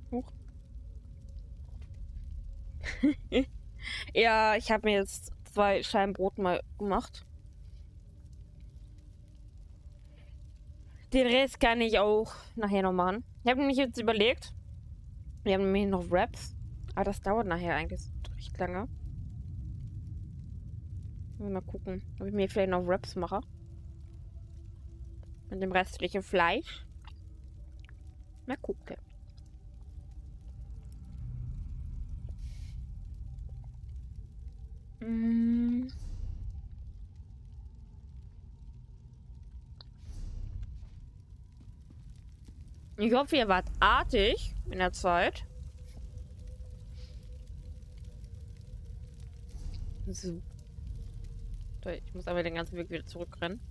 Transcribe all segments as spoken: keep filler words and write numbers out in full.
Huch. Ja, ich habe mir jetzt zwei Scheiben Brot mal gemacht. Den Rest kann ich auch nachher noch machen. Ich habe nämlich jetzt überlegt, wir haben nämlich noch Wraps, aber das dauert nachher eigentlich recht lange. Mal gucken, ob ich mir vielleicht noch Wraps mache. Mit dem restlichen Fleisch. Mal gucken. Mm. Ich hoffe, ihr wart artig in der Zeit. So. Ich muss aber den ganzen Weg wieder zurückrennen.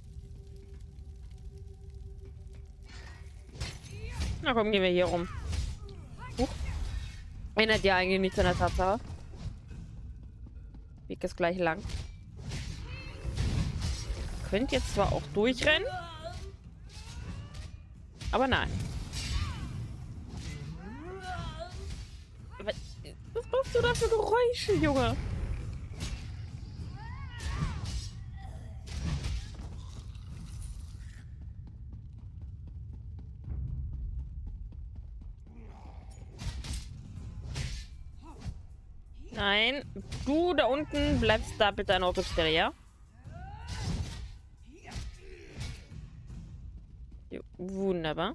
Na komm, gehen wir hier rum. Huch. Erinnert ja eigentlich nichts an der Tatsache. Weg ist gleich lang. Könnt jetzt zwar auch durchrennen. Aber nein. Was, was machst du da für Geräusche, Junge? Nein, du da unten bleibst da bitte an Ort Stelle, ja? Jo, wunderbar.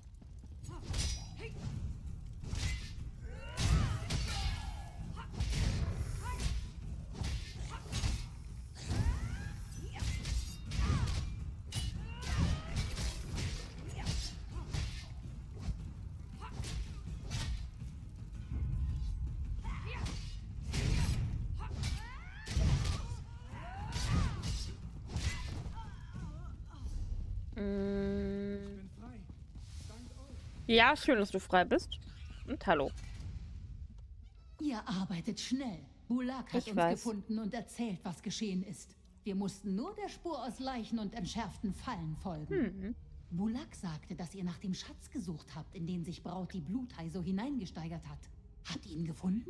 Ja, schön, dass du frei bist. Und hallo. Ihr arbeitet schnell. Bulak hat Ich uns weiß. gefunden und erzählt, was geschehen ist. Wir mussten nur der Spur aus Leichen und entschärften Fallen folgen. Hm. Bulak sagte, dass ihr nach dem Schatz gesucht habt, in den sich Braut die Bluthai so hineingesteigert hat. Habt ihr ihn gefunden?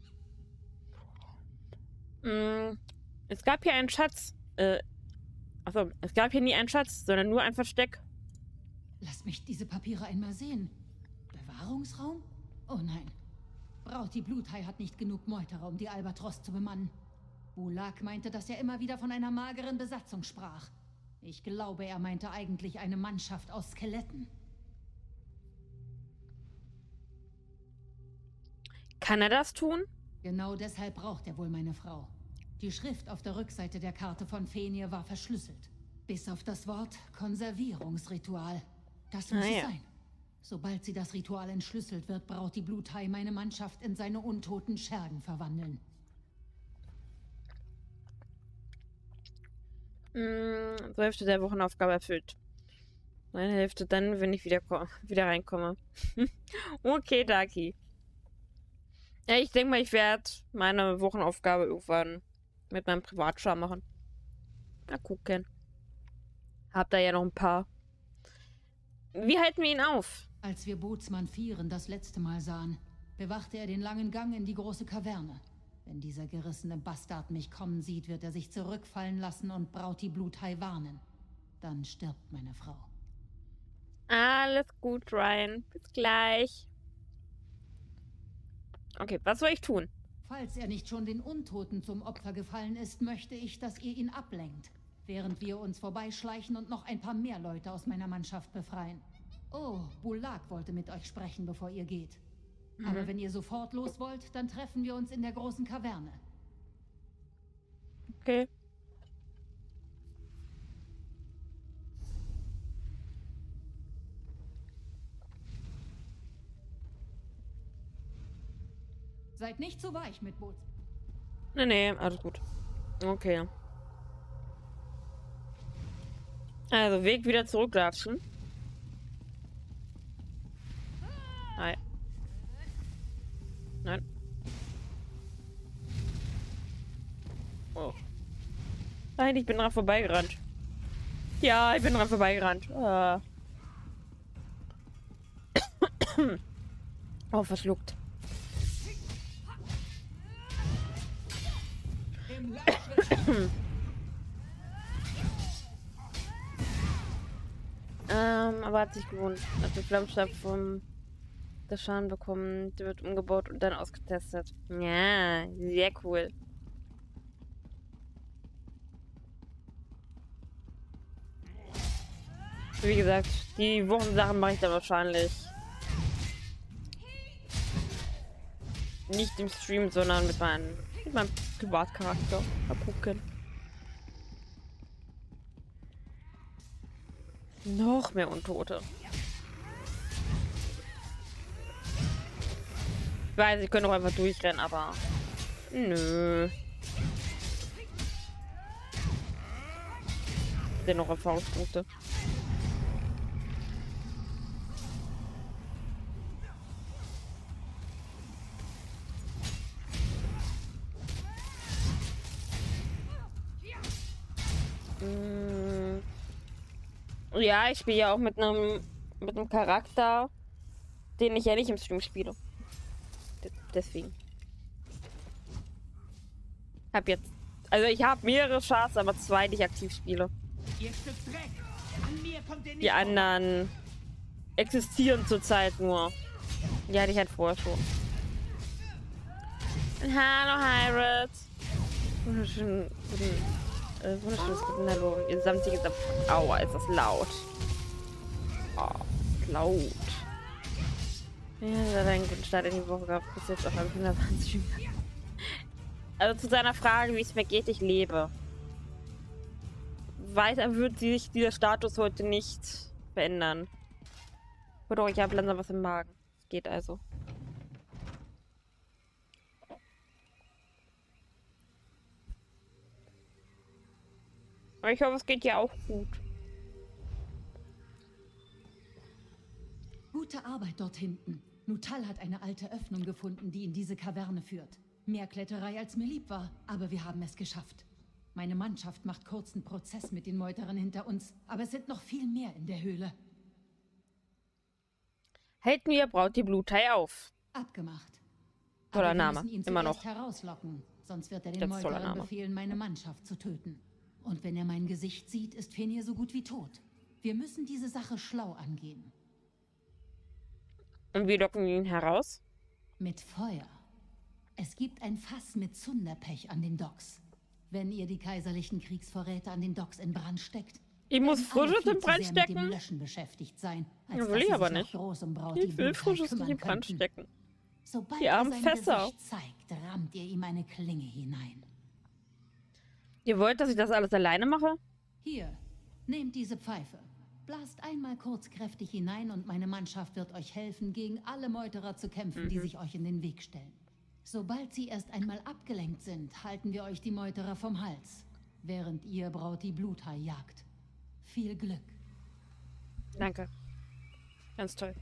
Mm, es gab hier einen Schatz. Äh, achso, es gab hier nie einen Schatz, sondern nur ein Versteck. Lasst mich diese Papiere einmal sehen. Bewahrungsraum? Oh nein. Braut die Bluthai hat nicht genug Meuterer, um die Albatros zu bemannen. Bulak meinte, dass er immer wieder von einer mageren Besatzung sprach. Ich glaube, er meinte eigentlich eine Mannschaft aus Skeletten. Kann er das tun? Genau deshalb braucht er wohl meine Frau. Die Schrift auf der Rückseite der Karte von Fenir war verschlüsselt. Bis auf das Wort Konservierungsritual. Das muss Ah, es ja. sein. Sobald sie das Ritual entschlüsselt, wird Braut die Bluthai meine Mannschaft in seine untoten Schergen verwandeln. Mm, so Hälfte der Wochenaufgabe erfüllt. Meine Hälfte dann, wenn ich wieder, ko- wieder reinkomme. Okay, Daki. Ja, ich denke mal, ich werde meine Wochenaufgabe irgendwann mit meinem Privatschar machen. Mal gucken. Hab da ja noch ein paar. Wie halten wir ihn auf? Als wir Bootsmann Vieren das letzte Mal sahen, bewachte er den langen Gang in die große Kaverne. Wenn dieser gerissene Bastard mich kommen sieht, wird er sich zurückfallen lassen und Braut die Bluthai warnen. Dann stirbt meine Frau. Alles gut, Ryan. Bis gleich. Okay, was soll ich tun? Falls er nicht schon den Untoten zum Opfer gefallen ist, möchte ich, dass ihr ihn ablenkt, während wir uns vorbeischleichen und noch ein paar mehr Leute aus meiner Mannschaft befreien. Oh, Bulak wollte mit euch sprechen, bevor ihr geht. Mhm. Aber wenn ihr sofort los wollt, dann treffen wir uns in der großen Kaverne. Okay. Seid nicht zu weich mit Boots. Nee, nee, alles gut. Okay. Also, Weg wieder zurücklatschen. Hi. Nein. Oh. Nein, ich bin dran vorbeigerannt. Ja, ich bin dran vorbeigerannt. Ah. Oh, verschluckt. ähm, aber hat sich gewohnt. Hat den Flammenstab vom der Schaden bekommen, der wird umgebaut und dann ausgetestet. Ja, sehr cool. Wie gesagt, die Wochensachen mache ich dann wahrscheinlich nicht im Stream, sondern mit meinem, mit meinem Privatcharakter. Mal gucken. Noch mehr Untote. Ich weiß, ich könnte auch einfach durchrennen, aber nö. Dennoch Erfahrungspunkte. Ja, ich spiele ja auch mit einem mit einem Charakter, den ich ja nicht im Stream spiele. D deswegen. Hab jetzt, also ich habe mehrere Chars, aber zwei, die ich aktiv spiele. Ihr Stück Dreck. An mir kommt ihr nicht Die anderen existieren zurzeit nur. Die hatte ich halt vorher schon. Hallo Hyrat. Wunderschön, guten. Äh, wunderschönes guten Hallo. Ihr samtiges Ab Aua, ist das laut. Oh, laut. Ja, hat einen guten Start in die Woche gehabt. Bis jetzt auch ein Kinderwahnsinn. Also zu seiner Frage, wie es mir geht, ich lebe. Weiter wird sich dieser Status heute nicht verändern. Oder ich habe langsam was im Magen. Es geht also. Aber ich hoffe, es geht ja auch gut. Gute Arbeit dort hinten. Nutal hat eine alte Öffnung gefunden, die in diese Kaverne führt. Mehr Kletterei als mir lieb war, aber wir haben es geschafft. Meine Mannschaft macht kurzen Prozess mit den Meuterern hinter uns, aber es sind noch viel mehr in der Höhle. Halten wir Braut die Bluthai auf. Abgemacht. Toller aber wir Name, müssen ihn immer zuerst noch. herauslocken, sonst wird er den Das ist toller Meuterern Name. befehlen, meine Mannschaft zu töten. Und wenn er mein Gesicht sieht, ist Fenir so gut wie tot. Wir müssen diese Sache schlau angehen. Und wir locken ihn heraus? Mit Feuer. Es gibt ein Fass mit Zunderpech an den Docks. Wenn ihr die kaiserlichen Kriegsvorräte an den Docks in Brand steckt, Ich muss werden alle Frisches viel in zu Brand sehr mit dem stecken? Löschen beschäftigt sein, als Ja, will dass ich sie aber sich noch nicht. groß um Braut Ich die will Bluthai Frisches nicht kümmern in Brand könnten. stecken. Sobald Die er armen sein Fässer. Gesicht zeigt, rammt ihr ihm eine Klinge hinein. Ihr wollt, dass ich das alles alleine mache? Hier, nehmt diese Pfeife. Blast einmal kurz kräftig hinein und meine Mannschaft wird euch helfen, gegen alle Meuterer zu kämpfen, Mhm. die sich euch in den Weg stellen. Sobald sie erst einmal abgelenkt sind, halten wir euch die Meuterer vom Hals, während ihr Braut die Bluthai jagt. Viel Glück. Danke. Ganz toll.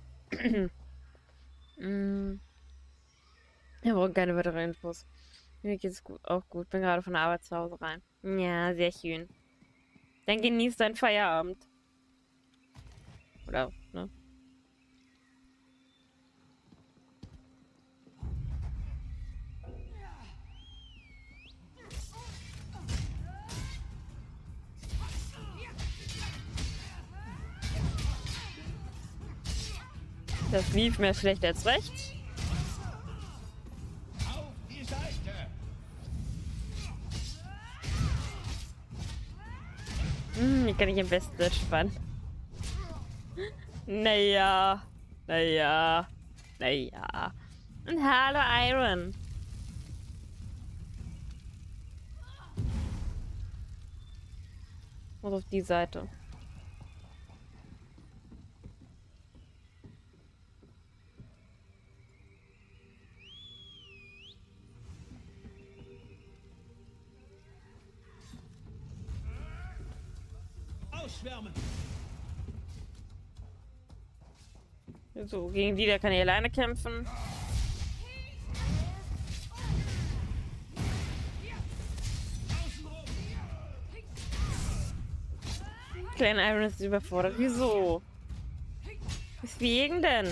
mm. Wir brauchen keine weiteren Infos. Mir geht es gut, auch gut. Bin gerade von der Arbeit zu Hause rein. Ja, sehr schön. Dann genießt deinen Feierabend. Oder, ne? Das lief mehr schlecht als recht. auf die Seite. Hm, hier kann ich am besten entspannen. Naja. Naja. Naja. Und hallo Iron. Muss auf die Seite. Ausschwärmen. So, gegen die, der kann ich alleine kämpfen. Kleiner Iron ist überfordert. Wieso? Weswegen denn?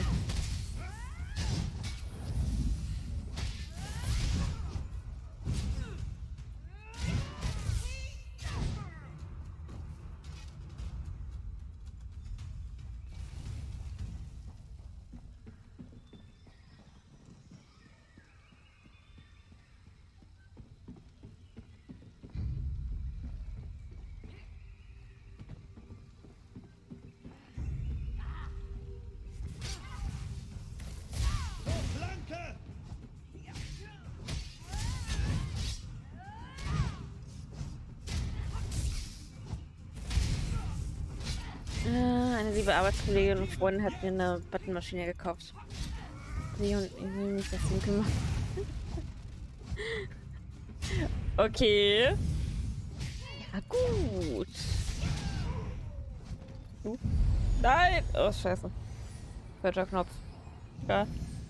liebe Arbeitskollegin und Freundin hat mir eine Buttonmaschine gekauft. Nee, und ich will mich darum kümmern. Okay. Ja, gut. Uh. Nein! Oh, scheiße. Falscher Knopf. Ja.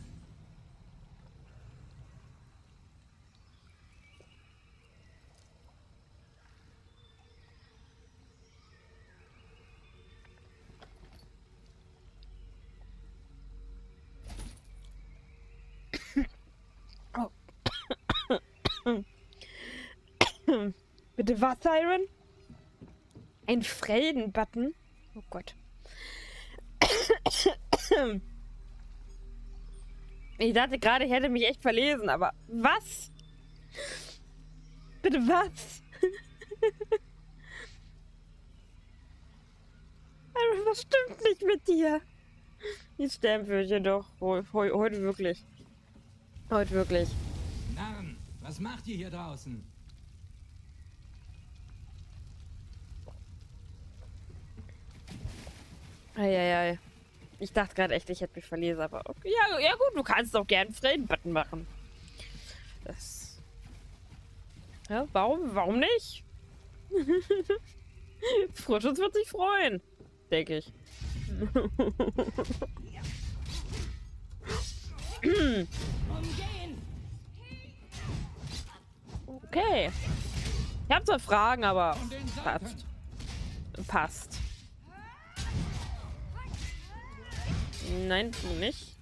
Bitte was, Siren? Ein Freden-Button? Oh Gott. Ich dachte gerade, ich hätte mich echt verlesen, aber was? Bitte was? Was stimmt nicht mit dir? Die Sternfürche doch. Heute wirklich. Heute wirklich. Narren, was macht ihr hier draußen? Eieiei. Ich dachte gerade echt, ich hätte mich verlesen, aber okay. Ja, ja gut, du kannst doch gern einen Frieden-Button machen. Das... Ja, warum, warum nicht? Frühschutz wird sich freuen, denke ich. Okay. Ich habe zwar Fragen, aber passt. Passt. Nein, du nicht.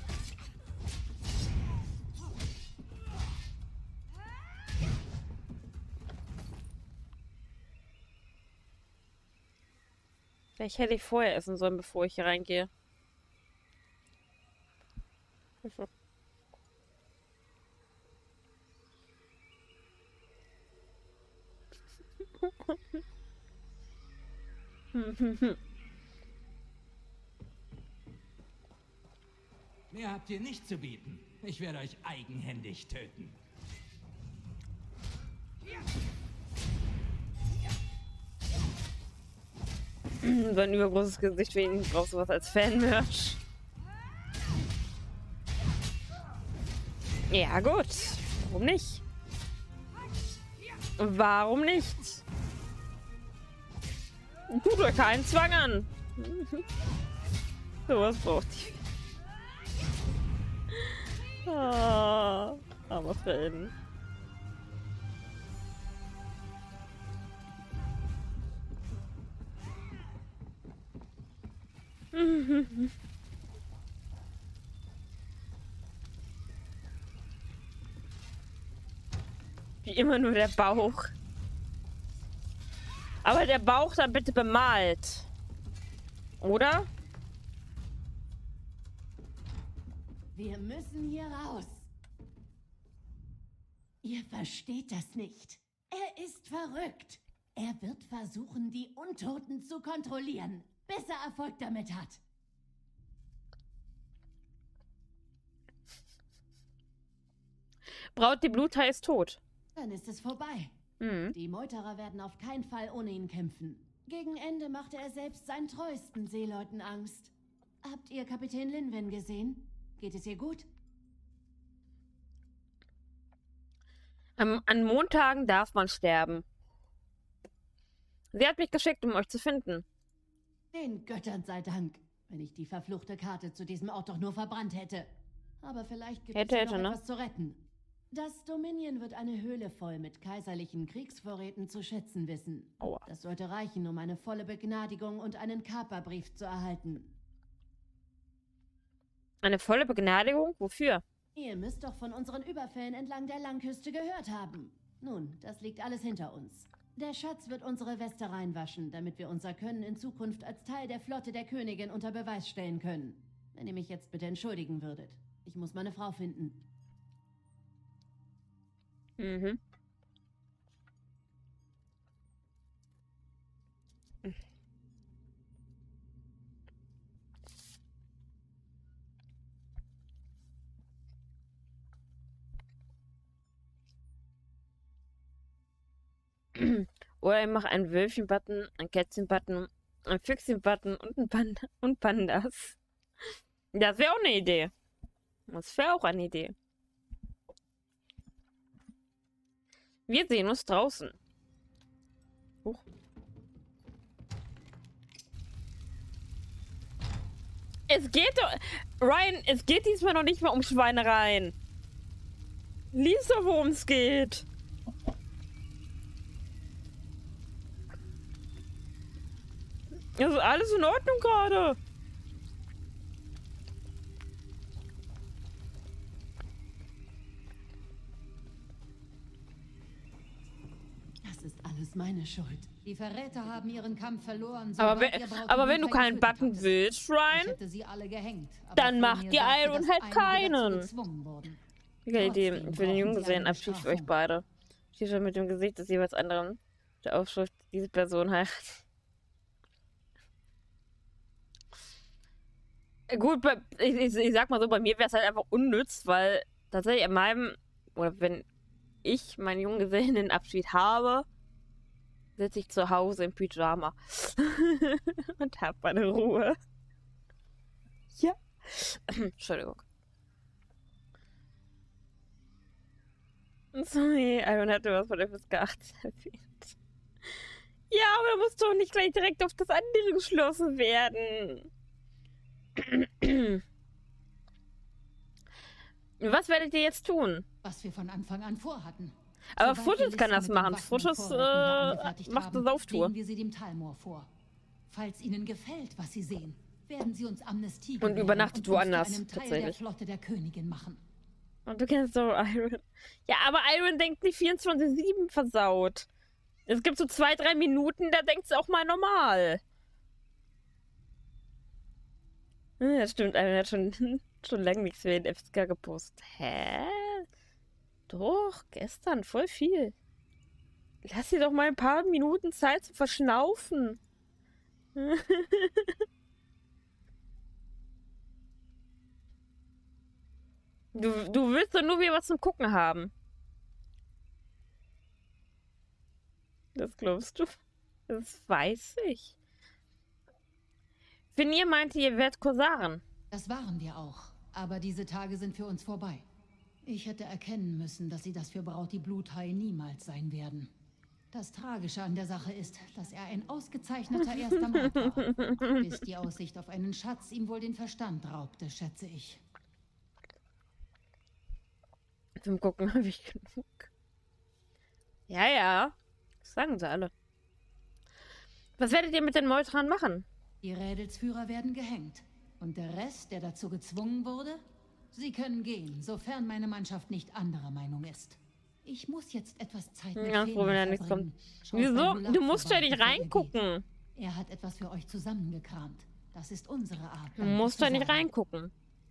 Vielleicht hätte ich vorher essen sollen, bevor ich hier reingehe. Mehr habt ihr nicht zu bieten. Ich werde euch eigenhändig töten. So ein übergroßes Gesicht für ihn. Brauchst du was als Fan-Merch? Ja gut. Warum nicht? Warum nicht? Tut euch keinen Zwang an. So was braucht ihr. Ah, armer Frieden. Wie immer nur der Bauch. Aber der Bauch dann bitte bemalt. Oder? Wir müssen hier raus. Ihr versteht das nicht. Er ist verrückt. Er wird versuchen, die Untoten zu kontrollieren, bis er Erfolg damit hat. Braut die Bluthai ist tot. Dann ist es vorbei. Mhm. Die Meuterer werden auf keinen Fall ohne ihn kämpfen. Gegen Ende machte er selbst seinen treuesten Seeleuten Angst. Habt ihr Kapitän Linwen gesehen? Geht es ihr gut? Am, an Montagen darf man sterben. Sie hat mich geschickt, um euch zu finden. Den Göttern sei Dank. Wenn ich die verfluchte Karte zu diesem Ort doch nur verbrannt hätte. Aber vielleicht gibt Hätte, es ja hätte, noch ne? etwas zu retten. Das Dominion wird eine Höhle voll mit kaiserlichen Kriegsvorräten zu schätzen wissen. Aua. Das sollte reichen, um eine volle Begnadigung und einen Kaperbrief zu erhalten. Eine volle Begnadigung? Wofür? Ihr müsst doch von unseren Überfällen entlang der Langküste gehört haben. Nun, das liegt alles hinter uns. Der Schatz wird unsere Weste reinwaschen, damit wir unser Können in Zukunft als Teil der Flotte der Königin unter Beweis stellen können. Wenn ihr mich jetzt bitte entschuldigen würdet. Ich muss meine Frau finden. Mhm. Oder ich mache einen Wölfchen-Button, einen Kätzchen-Button Ein Füchschen-Button und ein Panda und Pandas. Das wäre auch eine Idee. Das wäre auch eine Idee. Wir sehen uns draußen. Huch. Es geht doch... Ryan, es geht diesmal noch nicht mal um Schweinereien. Lies doch, worum es geht. Das ist alles in Ordnung gerade. Das ist alles meine Schuld. Die Verräter haben ihren Kampf verloren. Aber, wenn, aber wenn du keinen Button willst, Ryan, gehängt, dann macht die Iron halt keinen. Okay, Idee. Für den Jungen gesehen, Abschied für euch beide. Steht schon mit dem Gesicht des jeweils anderen. Der Aufschrift, diese Person heiratet. Gut, ich, ich, ich sag mal so, bei mir wäre es halt einfach unnütz, weil tatsächlich in meinem, oder wenn ich meinen Junggesellenabschied habe, sitze ich zu Hause im Pyjama und habe meine Ruhe. Ja. Entschuldigung. Sorry, Iron hatte was von F S K achtzehn erwähnt. Ja, aber da muss doch nicht gleich direkt auf das andere geschlossen werden. Was werdet ihr jetzt tun? Was wir von Anfang an vorhatten. Aber Fuschus kann das machen. Fuschus äh, macht eine Sauftour. Wir sie dem Talmor vor. Falls ihnen gefällt, was sie sehen, werden sie uns Amnestie und übernachtet woanders, einem Teil tatsächlich. Der Flotte der Königin machen. Und du kennst doch Iron. Ja, aber Iron denkt nicht vierundzwanzig sieben versaut. Es gibt so zwei, drei Minuten, da denkt sie auch mal normal. Ja, das stimmt, Iron hat schon, schon lange nichts mehr in F S K gepostet. Hä? Doch, gestern, voll viel. Lass dir doch mal ein paar Minuten Zeit zu verschnaufen. Du, du willst doch nur wieder was zum Gucken haben. Das glaubst du? Das weiß ich. Finir meinte, ihr werdet Korsaren. Das waren wir auch. Aber diese Tage sind für uns vorbei. Ich hätte erkennen müssen, dass sie das für Brauti Bluthai niemals sein werden. Das Tragische an der Sache ist, dass er ein ausgezeichneter erster Mann war. Bis die Aussicht auf einen Schatz ihm wohl den Verstand raubte, schätze ich. Zum Gucken habe ich genug. Ja, ja. Das sagen sie alle. Was werdet ihr mit den Meutran machen? Die Rädelsführer werden gehängt. Und der Rest, der dazu gezwungen wurde? Sie können gehen, sofern meine Mannschaft nicht anderer Meinung ist. Ich muss jetzt etwas Zeit mit Ja, froh, wenn da nichts kommt. Wieso? Du musst ja nicht reingucken. Er hat etwas für euch zusammengekramt. Das ist unsere Art. Du musst ja nicht reingucken.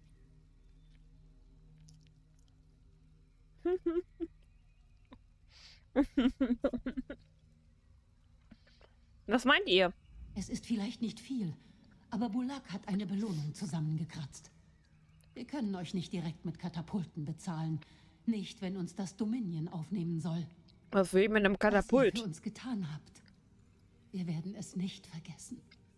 Was meint ihr? Es ist vielleicht nicht viel, aber Bulak hat eine Belohnung zusammengekratzt. Wir können euch nicht direkt mit Katapulten bezahlen. Nicht, wenn uns das Dominion aufnehmen soll. Was will ich mit einem Katapult? Was ihr für uns getan habt. Wir werden es nicht vergessen.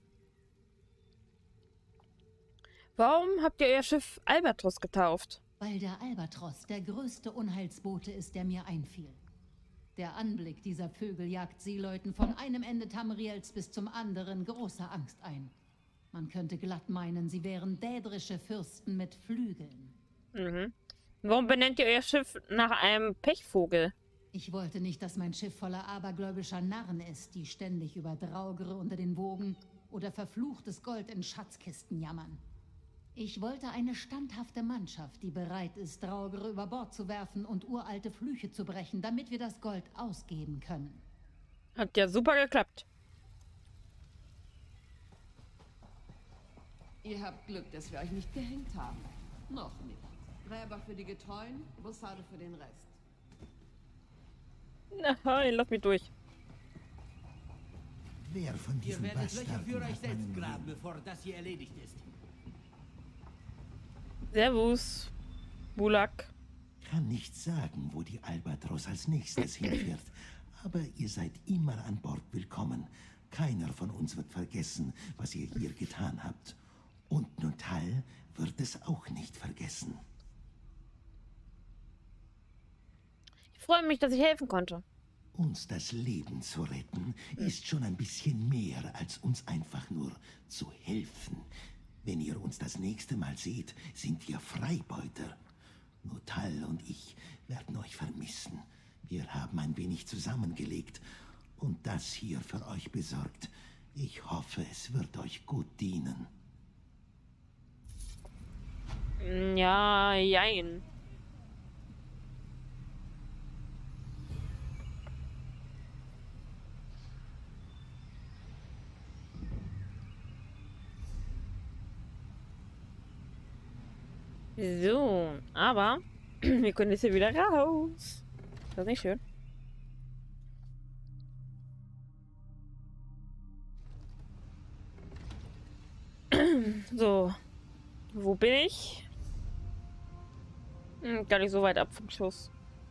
Warum habt ihr euer Schiff Albatros getauft? Weil der Albatros der größte Unheilsbote ist, der mir einfiel. Der Anblick dieser Vögel jagt Seeleuten von einem Ende Tamriels bis zum anderen große Angst ein. Man könnte glatt meinen, sie wären dädrische Fürsten mit Flügeln. Mhm. Warum benennt ihr euer Schiff nach einem Pechvogel? Ich wollte nicht, dass mein Schiff voller abergläubischer Narren ist, die ständig über Draugre unter den Wogen oder verfluchtes Gold in Schatzkisten jammern. Ich wollte eine standhafte Mannschaft, die bereit ist, Draugre über Bord zu werfen und uralte Flüche zu brechen, damit wir das Gold ausgeben können. Hat ja super geklappt. Ihr habt Glück, dass wir euch nicht gehängt haben. Noch nicht. Gräber für die Getreuen, Bussarde für den Rest. Nein, lass mich durch. Wer von Ihr diesen werdet Löcher Bastarden für euch hat selbst meinen graben, Leben? bevor das hier erledigt ist. Servus, Bulak. Kann nicht sagen, wo die Albatros als nächstes hinfährt, aber ihr seid immer an Bord willkommen. Keiner von uns wird vergessen, was ihr hier getan habt. Und Nuttall wird es auch nicht vergessen. Ich freue mich, dass ich helfen konnte. Uns das Leben zu retten, ist schon ein bisschen mehr, als uns einfach nur zu helfen. Wenn ihr uns das nächste Mal seht, sind wir Freibeuter. Nuttall und ich werden euch vermissen. Wir haben ein wenig zusammengelegt und das hier für euch besorgt. Ich hoffe, es wird euch gut dienen. Ja, jein. So, aber wir können jetzt hier wieder raus. Das ist nicht schön. So, wo bin ich? Hm, gar nicht so weit ab vom Schuss.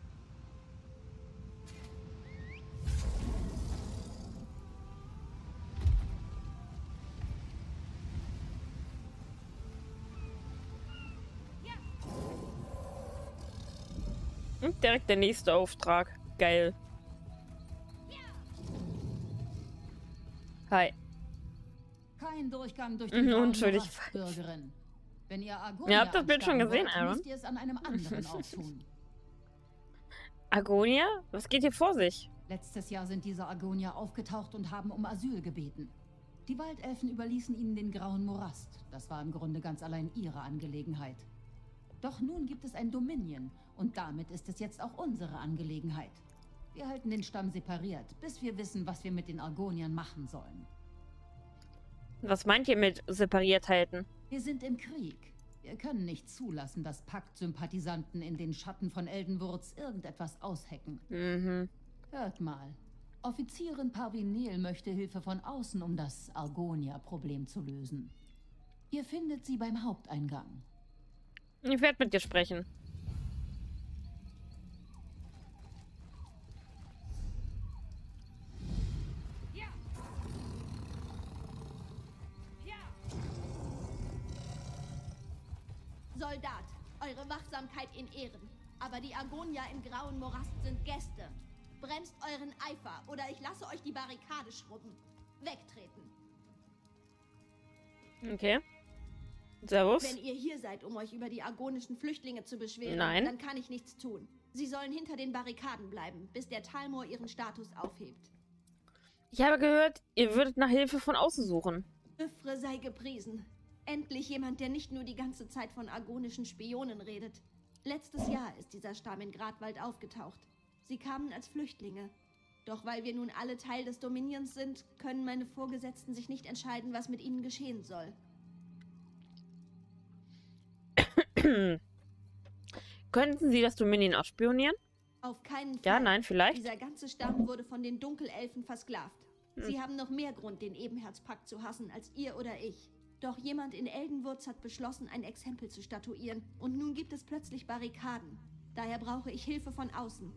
Und direkt der nächste Auftrag. Geil. Hi. Kein Durchgang durch den Mhm, Grauen unschuldig. Morast, Bürgerin. Wenn ihr Argonia Ihr habt das Bild schon anstarren gesehen, wollt, Aaron. müsst ihr es an einem anderen Ort tun. Argonia? Was geht hier vor sich? Letztes Jahr sind diese Argonier aufgetaucht und haben um Asyl gebeten. Die Waldelfen überließen ihnen den Grauen Morast. Das war im Grunde ganz allein ihre Angelegenheit. Doch nun gibt es ein Dominion und damit ist es jetzt auch unsere Angelegenheit. Wir halten den Stamm separiert, bis wir wissen, was wir mit den Argoniern machen sollen. Was meint ihr mit separiert halten? Wir sind im Krieg. Wir können nicht zulassen, dass Pakt-Sympathisanten in den Schatten von Eldenwurz irgendetwas aushecken. Mhm. Hört mal. Offizierin Parvinel möchte Hilfe von außen, um das Argonia-Problem zu lösen. Ihr findet sie beim Haupteingang. Ich werde mit dir sprechen. Soldat, eure Wachsamkeit in Ehren. Aber die Argonier im Grauen Morast sind Gäste. Bremst euren Eifer oder ich lasse euch die Barrikade schrubben. Wegtreten. Okay. Servus. Wenn ihr hier seid, um euch über die argonischen Flüchtlinge zu beschweren, Nein. dann kann ich nichts tun. Sie sollen hinter den Barrikaden bleiben, bis der Talmor ihren Status aufhebt. Ich habe gehört, ihr würdet nach Hilfe von außen suchen. Öfre sei gepriesen. Endlich jemand, der nicht nur die ganze Zeit von argonischen Spionen redet. Letztes Jahr ist dieser Stamm in Gradwald aufgetaucht. Sie kamen als Flüchtlinge. Doch weil wir nun alle Teil des Dominions sind, können meine Vorgesetzten sich nicht entscheiden, was mit ihnen geschehen soll. Könnten Sie das Dominion ausspionieren? Auf keinen Fall. Ja, nein, vielleicht. Dieser ganze Stamm wurde von den Dunkelelfen versklavt. Sie haben noch mehr Grund, den Ebenherzpakt zu hassen, als ihr oder ich. Doch jemand in Eldenwurz hat beschlossen, ein Exempel zu statuieren. Und nun gibt es plötzlich Barrikaden. Daher brauche ich Hilfe von außen.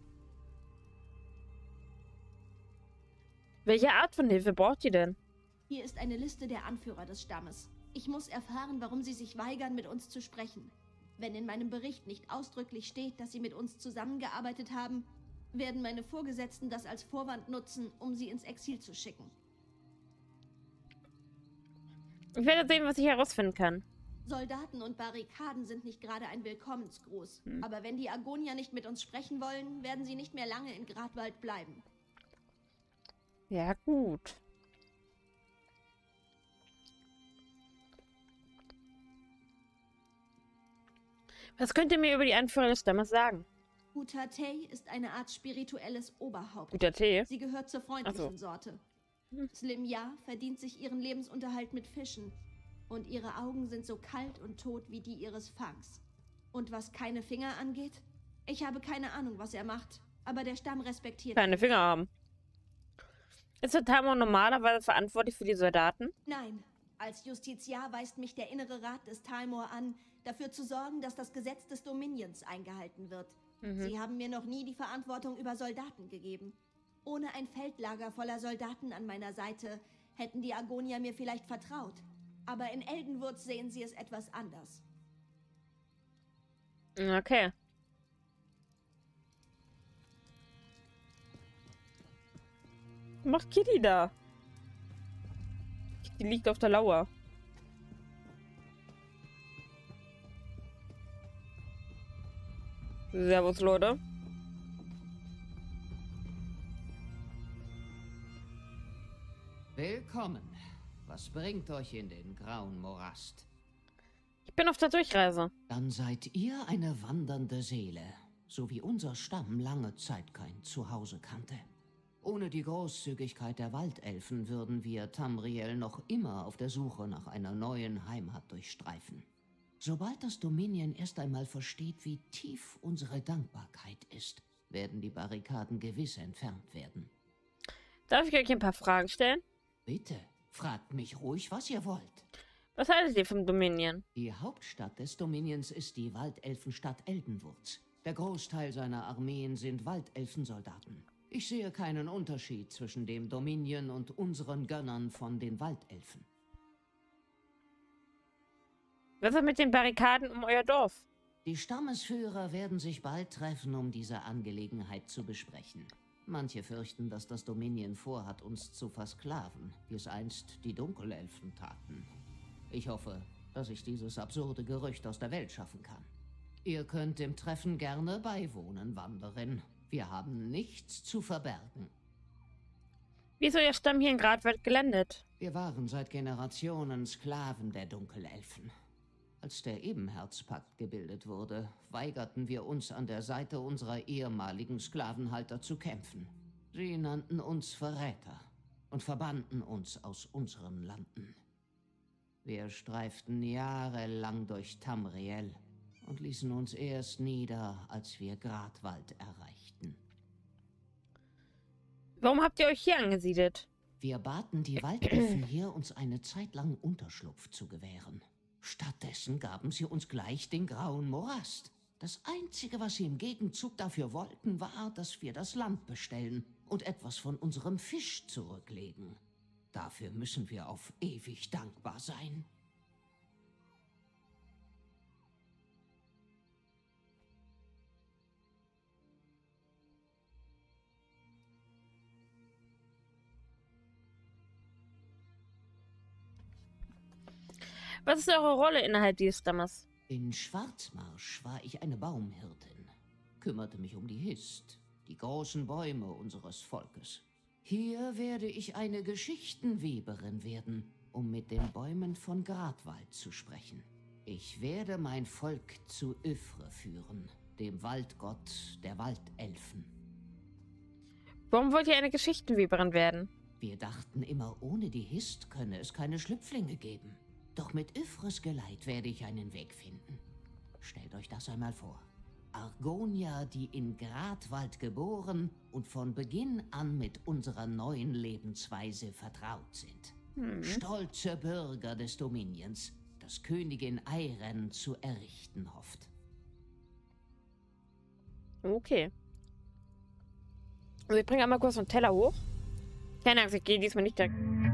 Welche Art von Hilfe braucht ihr denn? Hier ist eine Liste der Anführer des Stammes. Ich muss erfahren, warum sie sich weigern, mit uns zu sprechen. Wenn in meinem Bericht nicht ausdrücklich steht, dass sie mit uns zusammengearbeitet haben, werden meine Vorgesetzten das als Vorwand nutzen, um sie ins Exil zu schicken. Ich werde sehen, was ich herausfinden kann. Soldaten und Barrikaden sind nicht gerade ein Willkommensgruß. Hm. Aber wenn die Argonier nicht mit uns sprechen wollen, werden sie nicht mehr lange in Gradwald bleiben. Ja, gut. Was könnt ihr mir über die Anführer des Stammes sagen? Utatei ist eine Art spirituelles Oberhaupt. Guter Tee. Sie gehört zur freundlichen Ach so. Sorte. Hm. Slimja verdient sich ihren Lebensunterhalt mit Fischen. Und ihre Augen sind so kalt und tot wie die ihres Fangs. Und was keine Finger angeht? Ich habe keine Ahnung, was er macht. Aber der Stamm respektiert ihn. Keine Finger haben. Ist der Talmor normalerweise verantwortlich für die Soldaten? Nein. Als Justiziar weist mich der innere Rat des Talmor an, dafür zu sorgen, dass das Gesetz des Dominions eingehalten wird. Mhm. Sie haben mir noch nie die Verantwortung über Soldaten gegeben. Ohne ein Feldlager voller Soldaten an meiner Seite hätten die Argonier mir vielleicht vertraut. Aber in Eldenwurz sehen sie es etwas anders. Okay. Was macht Kitty da? Die liegt auf der Lauer. Servus, Leute. Willkommen. Was bringt euch in den grauen Morast? Ich bin auf der Durchreise. Dann seid ihr eine wandernde Seele, so wie unser Stamm lange Zeit kein Zuhause kannte. Ohne die Großzügigkeit der Waldelfen würden wir Tamriel noch immer auf der Suche nach einer neuen Heimat durchstreifen. Sobald das Dominion erst einmal versteht, wie tief unsere Dankbarkeit ist, werden die Barrikaden gewiss entfernt werden. Darf ich euch ein paar Fragen stellen? Bitte, fragt mich ruhig, was ihr wollt. Was haltet ihr vom Dominion? Die Hauptstadt des Dominions ist die Waldelfenstadt Eldenwurz. Der Großteil seiner Armeen sind Waldelfensoldaten. Ich sehe keinen Unterschied zwischen dem Dominion und unseren Gönnern von den Waldelfen. Was ist mit den Barrikaden um euer Dorf? Die Stammesführer werden sich bald treffen, um diese Angelegenheit zu besprechen. Manche fürchten, dass das Dominion vorhat, uns zu versklaven, wie es einst die Dunkelelfen taten. Ich hoffe, dass ich dieses absurde Gerücht aus der Welt schaffen kann. Ihr könnt dem Treffen gerne beiwohnen, Wanderin. Wir haben nichts zu verbergen. Wie ist euer Stamm hier in Gradwald gelandet? Wir waren seit Generationen Sklaven der Dunkelelfen. Als der Ebenherzpakt gebildet wurde, weigerten wir uns an der Seite unserer ehemaligen Sklavenhalter zu kämpfen. Sie nannten uns Verräter und verbannten uns aus unseren Landen. Wir streiften jahrelang durch Tamriel und ließen uns erst nieder, als wir Gradwald erreichten. Warum habt ihr euch hier angesiedelt? Wir baten die Waldelfen hier, uns eine Zeit lang Unterschlupf zu gewähren. Stattdessen gaben sie uns gleich den grauen Morast. Das Einzige, was sie im Gegenzug dafür wollten, war, dass wir das Land bestellen und etwas von unserem Fisch zurücklegen. Dafür müssen wir auf ewig dankbar sein. Was ist eure Rolle innerhalb dieses Stammes? In Schwarzmarsch war ich eine Baumhirtin, kümmerte mich um die Hist, die großen Bäume unseres Volkes. Hier werde ich eine Geschichtenweberin werden, um mit den Bäumen von Gradwald zu sprechen. Ich werde mein Volk zu Yffre führen, dem Waldgott der Waldelfen. Warum wollt ihr eine Geschichtenweberin werden? Wir dachten immer, ohne die Hist könne es keine Schlüpflinge geben. Doch mit Yffres Geleit werde ich einen Weg finden. Stellt euch das einmal vor. Argonier, die in Gradwald geboren und von Beginn an mit unserer neuen Lebensweise vertraut sind. Hm. Stolze Bürger des Dominions, das Königin Eiren zu errichten hofft. Okay. Also ich bringe einmal kurz einen Teller hoch. Keine Angst, ich gehe diesmal nicht da.